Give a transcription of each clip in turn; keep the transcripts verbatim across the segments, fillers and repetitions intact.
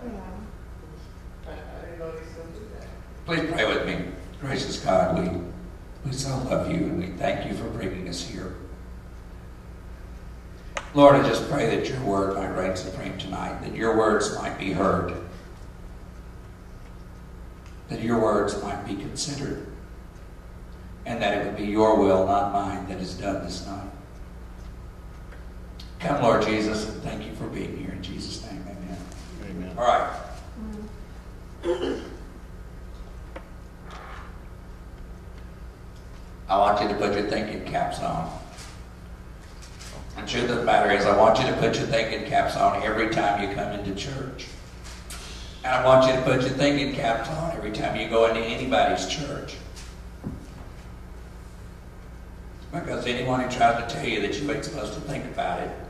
I, I didn't know they still do that. Please pray with me. Gracious God, we, we so love you and we thank you for bringing us here. Lord, I just pray that your word might reign supreme tonight, that your words might be heard, that your words might be considered, and that it would be your will, not mine, that is done this night. Come, Lord Jesus, and thank you for being here. In Jesus' name, amen. Amen. All right. I want you to put your thinking caps on. And the truth of the matter is, I want you to put your thinking caps on every time you come into church. And I want you to put your thinking caps on every time you go into anybody's church. Because anyone who tries to tell you that you ain't supposed to think about it,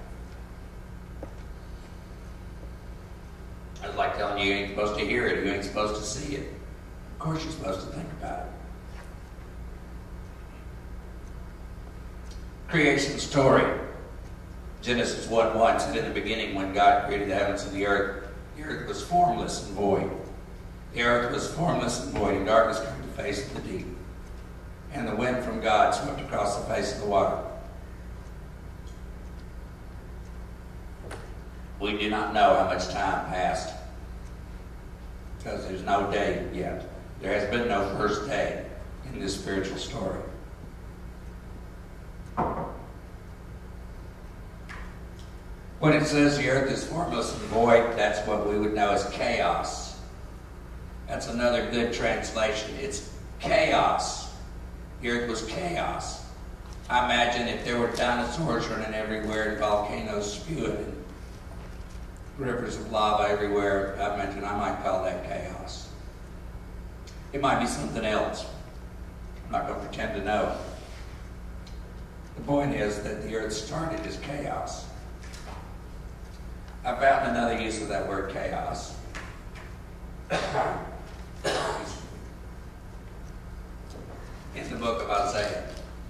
it's like telling you you ain't supposed to hear it or you ain't supposed to see it. Of course you're supposed to think about it. Creation story. Genesis one one said, in the beginning when God created the heavens and the earth, the earth was formless and void. The earth was formless and void, and darkness covered the face of the deep. And the wind from God swept across the face of the water. We do not know how much time passed, because there's no day yet. There has been no first day in this spiritual story. When it says the earth is formless and void, that's what we would know as chaos. That's another good translation. It's chaos. The earth was chaos. I imagine if there were dinosaurs running everywhere and volcanoes spewing and rivers of lava everywhere, I imagine I might call that chaos. It might be something else. I'm not going to pretend to know. The point is that the earth started as chaos. I found another use of that word chaos. In the book of Isaiah.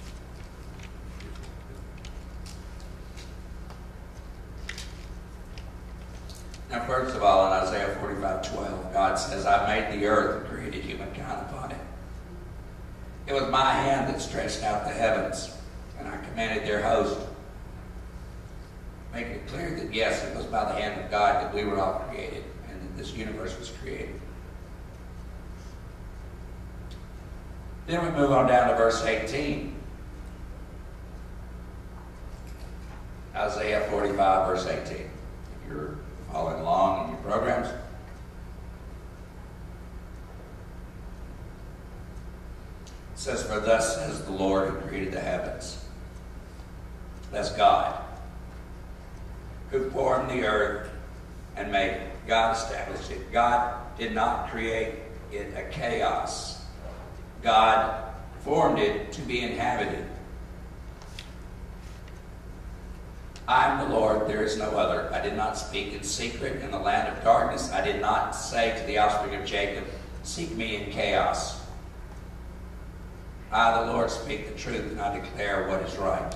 Now, first of all, in Isaiah forty-five twelve, God says, I made the earth and created humankind upon it. It was my hand that stretched out the heavens, and I commanded their host. Making it clear that, yes, it was by the hand of God that we were all created, and that this universe was created. Then we move on down to verse eighteen. Isaiah forty-five, verse eighteen. If you're following along in your programs. It says, for thus says the Lord who created the heavens. That's God. Who formed the earth and made it. God established it. God did not create it a chaos. God formed it to be inhabited. I am the Lord, there is no other. I did not speak in secret in the land of darkness. I did not say to the offspring of Jacob, seek me in chaos. I, the Lord, speak the truth, and I declare what is right.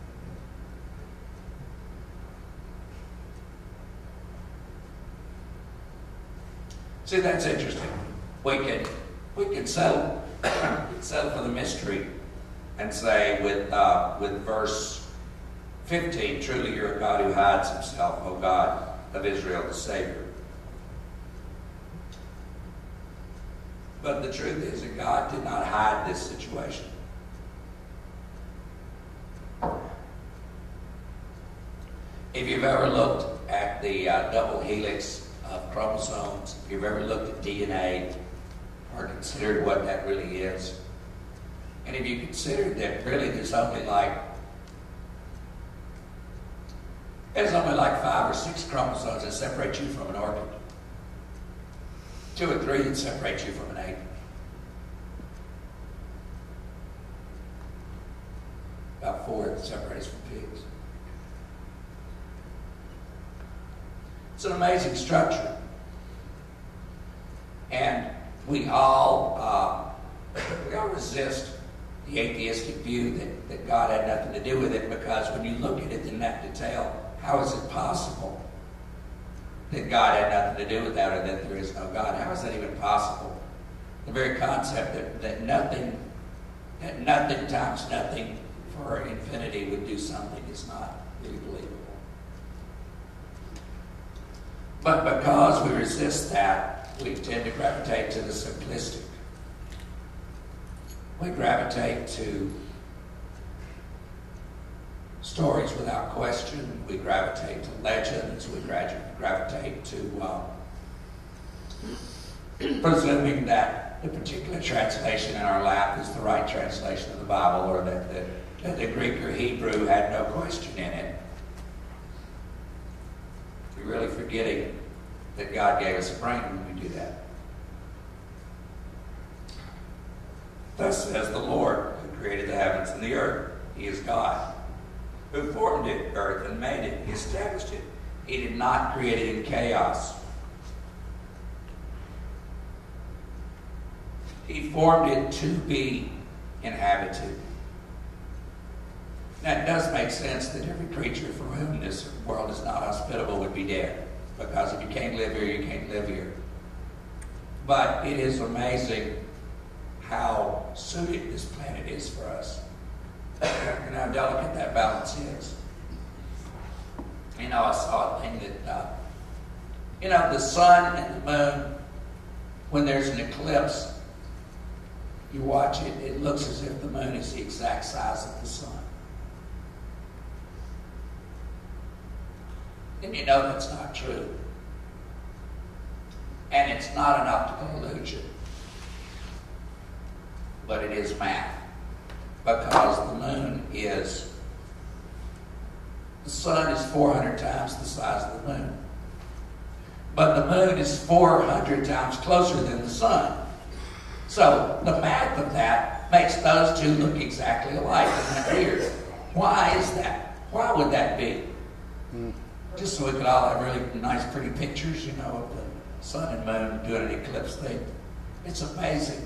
See, that's interesting. We can, we can settle, settle for the mystery and say with, uh, with verse fifteen, truly you're a God who hides himself, O God of Israel, the Savior. But the truth is that God did not hide this situation. If you've ever looked at the uh, double helix of chromosomes, if you've ever looked at D N A or considered what that really is, and if you consider that really there's only like there's only like five or six chromosomes that separate you from an orchid, two or three that separate you from an ape, about four that separate us from pigs. It's an amazing structure. And we all, uh, we all resist the atheistic view that, that God had nothing to do with it, because when you look at it in that detail, how is it possible that God had nothing to do with that or that there is no God. How is that even possible? The very concept that, that nothing, that nothing times nothing for infinity would do something is not really believable. But because we resist that, we tend to gravitate to the simplistic. We gravitate to stories without question. We gravitate to legends. We gravitate to uh, presuming that the particular translation in our lap is the right translation of the Bible, or that the, that the Greek or Hebrew had no question in it. We're really forgetting that God gave us a brain when we do that. Thus says the Lord, who created the heavens and the earth. He is God, who formed it, earth, and made it. He established it. He did not create it in chaos. He formed it to be inhabited. Now, it does make sense that every creature for whom this world is not hospitable would be dead. Because if you can't live here, you can't live here. But it is amazing how suited this planet is for us. And how delicate that balance is. You know, I saw a thing that, uh, you know, the sun and the moon, when there's an eclipse, you watch it, it looks as if the moon is the exact size of the sun. And you know that's not true. And it's not an optical illusion. But it is math. Because the moon is, the sun is four hundred times the size of the moon. But the moon is four hundred times closer than the sun. So the math of that makes those two look exactly alike. Isn't that weird? Why is that? Why would that be? Mm. Just so we could all have really nice, pretty pictures, you know, of the sun and moon doing an eclipse thing. It's amazing.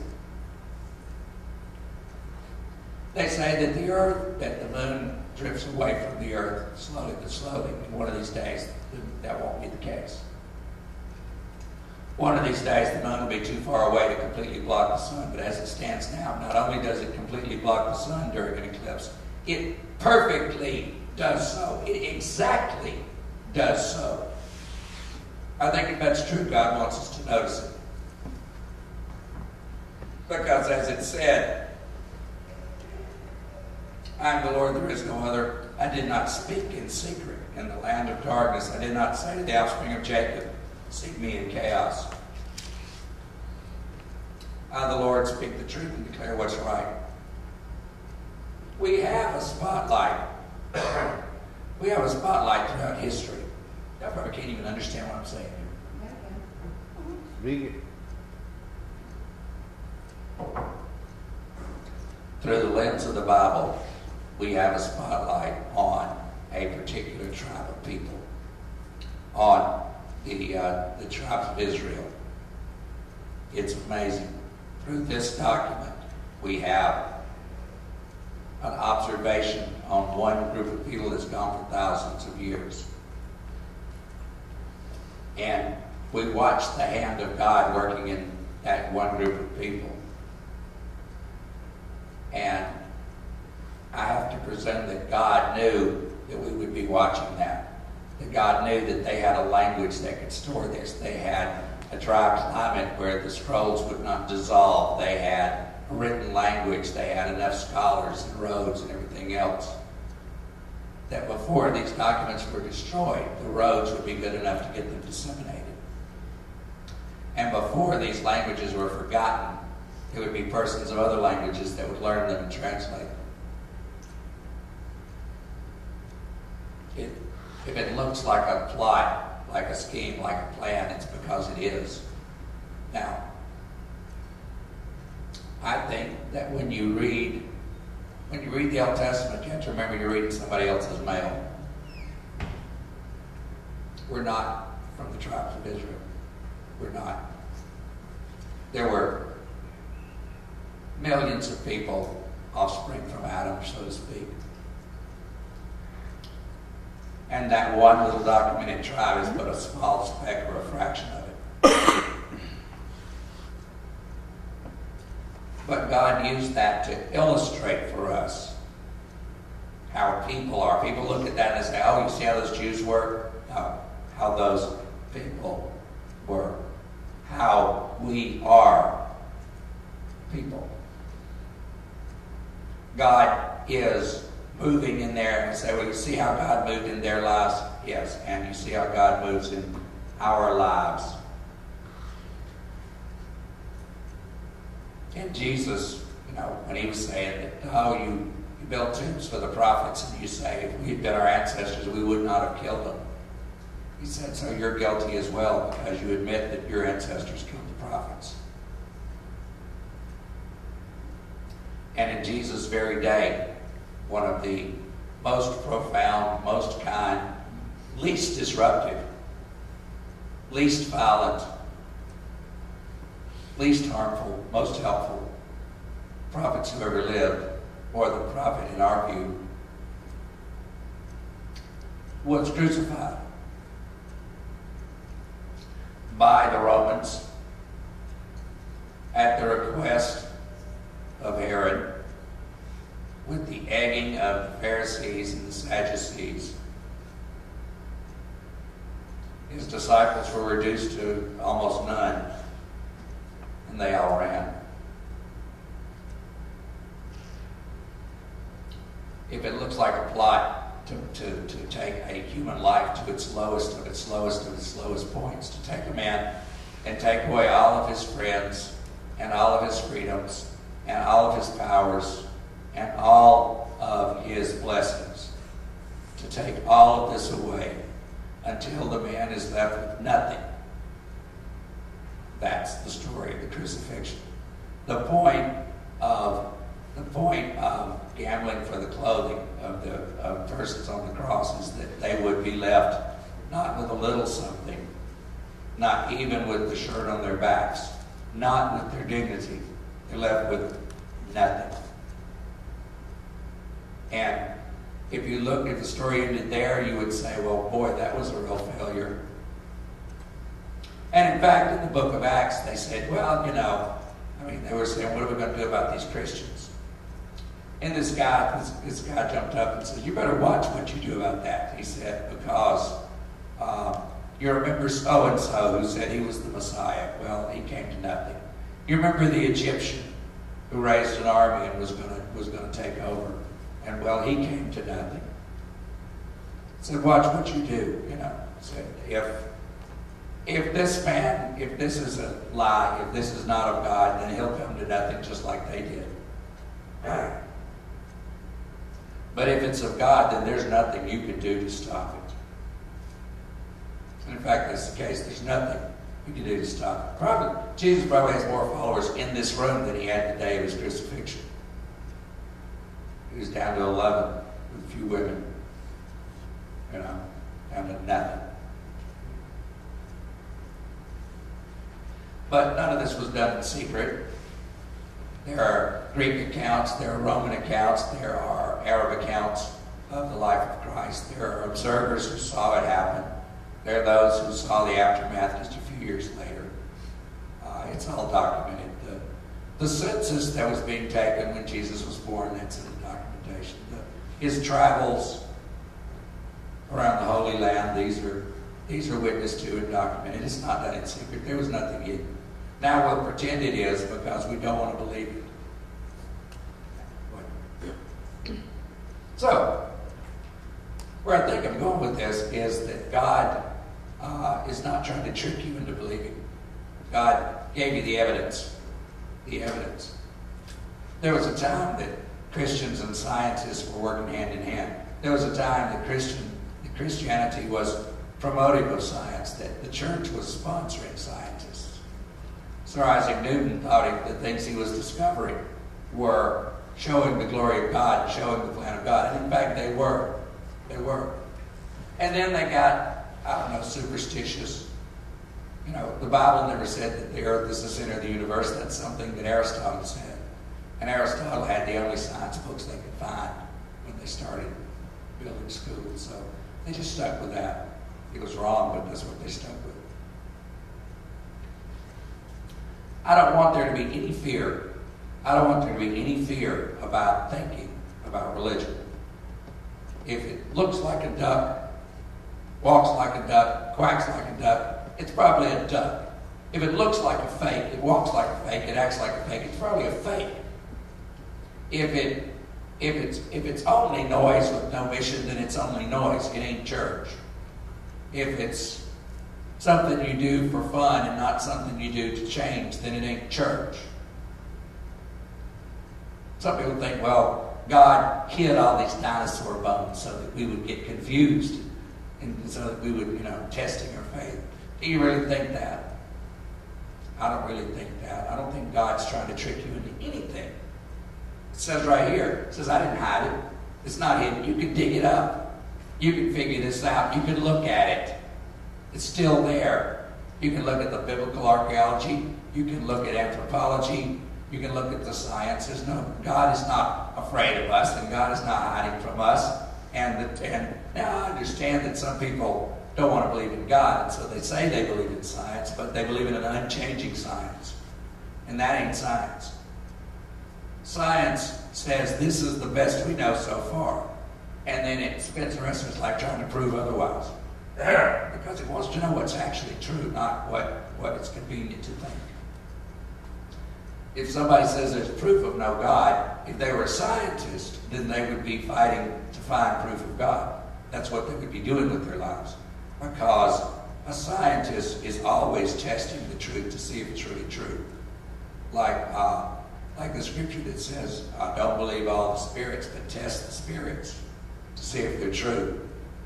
They say that the earth, that the moon drifts away from the earth slowly but slowly. And one of these days, that won't be the case. One of these days, the moon will be too far away to completely block the sun. But as it stands now, not only does it completely block the sun during an eclipse, it perfectly does so. It exactly does so. I think if that's true, God wants us to notice it. Because as it said, I am the Lord, there is no other. I did not speak in secret in the land of darkness. I did not say to the offspring of Jacob, seek me in chaos. I, the Lord, speak the truth and declare what's right. We have a spotlight. We have a spotlight throughout history. I probably can't even understand what I'm saying here. Through the lens of the Bible, we have a spotlight on a particular tribe of people, on the, uh, the tribes of Israel. It's amazing. Through this document, we have an observation on one group of people that's gone for thousands of years. And we watch the hand of God working in that one group of people. And I have to presume that God knew that we would be watching that. That God knew that they had a language that could store this. They had a dry climate where the scrolls would not dissolve. They had a written language. They had enough scholars and roads and everything else. That before these documents were destroyed, the roads would be good enough to get them disseminated. And before these languages were forgotten, it would be persons of other languages that would learn them and translate them. It, if it looks like a plot, like a scheme, like a plan, it's because it is. Now, I think that when you read, when you read the Old Testament, you have to remember you're reading somebody else's mail. We're not from the tribes of Israel. We're not. There were millions of people, offspring from Adam, so to speak. And that one little documented tribe is but a small speck or a fraction of it. But God used that to illustrate for us how people are. People look at that and say, oh, you see how those Jews were? No, how those people were. How we are people. God is moving in there, and you say, well, you see how God moved in their lives? Yes, and you see how God moves in our lives. And Jesus, you know, when he was saying that, oh, you, you built tombs for the prophets, and you say, if we had been our ancestors, we would not have killed them. He said, so you're guilty as well, because you admit that your ancestors killed the prophets. And in Jesus' very day, one of the most profound, most kind, least disruptive, least violent, least harmful, most helpful prophets who ever lived, or the prophet in our view, was crucified by the Romans at the request of Herod, with the egging of the Pharisees and the Sadducees. His disciples were reduced to almost none, and they all ran. If it looks like a plot to, to, to take a human life to its lowest of its lowest of its lowest points, to take a man and take away all of his friends and all of his freedoms and all of his powers and all of his blessings, to take all of this away until the man is left with nothing. That's the story of the crucifixion. The point of the point of gambling for the clothing of the of persons on the cross is that they would be left not with a little something, not even with the shirt on their backs, not with their dignity. They're left with nothing. And if you look at the story ended there, you would say, well, boy, that was a real failure. And in fact, in the book of Acts, they said, well, you know, I mean, they were saying, what are we going to do about these Christians? And this guy, this, this guy jumped up and said, you better watch what you do about that. He said, because um, you remember so-and-so who said he was the Messiah. Well, he came to nothing. You remember the Egyptian who raised an army and was going to was going to take over. And, well, he came to nothing. He said, watch what you do, you know. He said, if, if this man, if this is a lie, if this is not of God, then he'll come to nothing just like they did. But if it's of God, then there's nothing you can do to stop it. And in fact, that's the case. There's nothing you can do to stop it. Probably, Jesus probably has more followers in this room than he had the day of his crucifixion. He was down to eleven with a few women. You know, down to nothing. But none of this was done in secret. There are Greek accounts, there are Roman accounts, there are Arab accounts of the life of Christ. There are observers who saw it happen. There are those who saw the aftermath just a few years later. Uh, it's all documented. The, the census that was being taken when Jesus was born, that's in the documentation. The, his travels around the Holy Land, these are, these are witnessed to and documented. It's not done in secret. There was nothing hidden. Now we'll pretend it is because we don't want to believe it. So, where I think I'm going with this is that God uh, is not trying to trick you into believing. God gave you the evidence. The evidence. There was a time that Christians and scientists were working hand in hand. There was a time that Christian, that Christianity was promoting of science, that the church was sponsoring scientists. Sir Isaac Newton thought he, the things he was discovering were showing the glory of God, showing the plan of God. And in fact, they were. They were. And then they got, I don't know, superstitious. You know, the Bible never said that the earth is the center of the universe. That's something that Aristotle said. And Aristotle had the only science books they could find when they started building schools. So They just stuck with that. It was wrong, but that's what they stuck with. I don't want there to be any fear. I don't want there to be any fear about thinking about religion. If it looks like a duck, walks like a duck, quacks like a duck, it's probably a duck. If it looks like a fake, it walks like a fake, it acts like a fake, it's probably a fake. If it if it's if it's only noise with no mission, then it's only noise. It ain't church. If it's something you do for fun and not something you do to change, then it ain't church. Some people think, well, God hid all these dinosaur bones so that we would get confused and so that we would, you know, testing our faith. Do you really think that? I don't really think that. I don't think God's trying to trick you into anything. It says right here, it says, I didn't hide it. It's not hidden. You can dig it up. You can figure this out. You can look at it. It's still there. You can look at the biblical archaeology. You can look at anthropology. You can look at the sciences. No, God is not afraid of us, and God is not hiding from us. And, the, and now I understand that some people don't want to believe in God, and so they say they believe in science, but they believe in an unchanging science. And that ain't science. Science says this is the best we know so far. And then it spends the rest of its life trying to prove otherwise. Because it wants to know what's actually true, not what, what it's convenient to think. If somebody says there's proof of no God, if they were a scientist, then they would be fighting to find proof of God. That's what they would be doing with their lives. Because a scientist is always testing the truth to see if it's really true. Like, uh, like the scripture that says, uh, don't believe all the spirits, but test the spirits to see if they're true.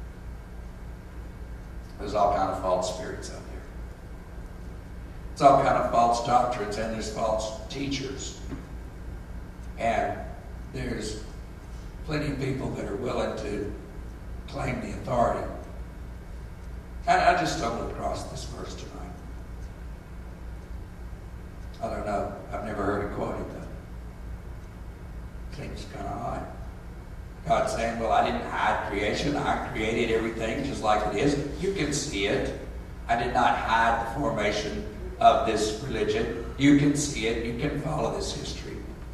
There's all kind of false spirits out there. There's all kind of false doctrines, and there's false teachers. And there's plenty of people that are willing to claim the authority. I, I just stumbled across this verse tonight. I don't know. I've never heard it quoted, though. Seems kind of odd. God saying, well, I didn't hide creation. I created everything just like it is. You can see it. I did not hide the formation of this religion. You can see it. You can follow this history.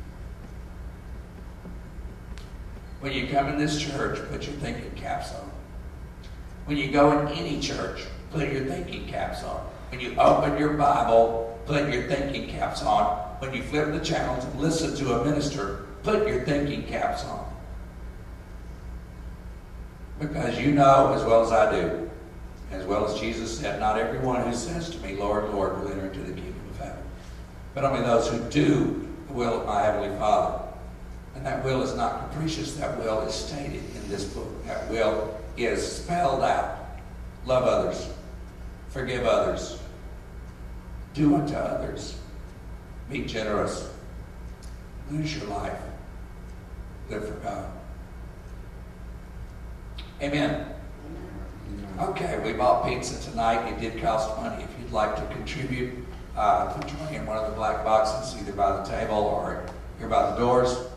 When you come in this church, put your thinking caps on. When you go in any church, put your thinking caps on. When you open your Bible, put your thinking caps on. When you flip the channels and listen to a minister, put your thinking caps on. Because you know as well as I do, as well as Jesus said, not everyone who says to me, Lord, Lord, will enter into the kingdom of heaven, but only those who do the will of my heavenly Father. And that will is not capricious. That will is stated in this book. That will is spelled out. Love others. Forgive others. Do unto others. Be generous. Lose your life. Live for God. Amen. Okay, we bought pizza tonight. It did cost money. If you'd like to contribute, uh, put your money in one of the black boxes, either by the table or here by the doors.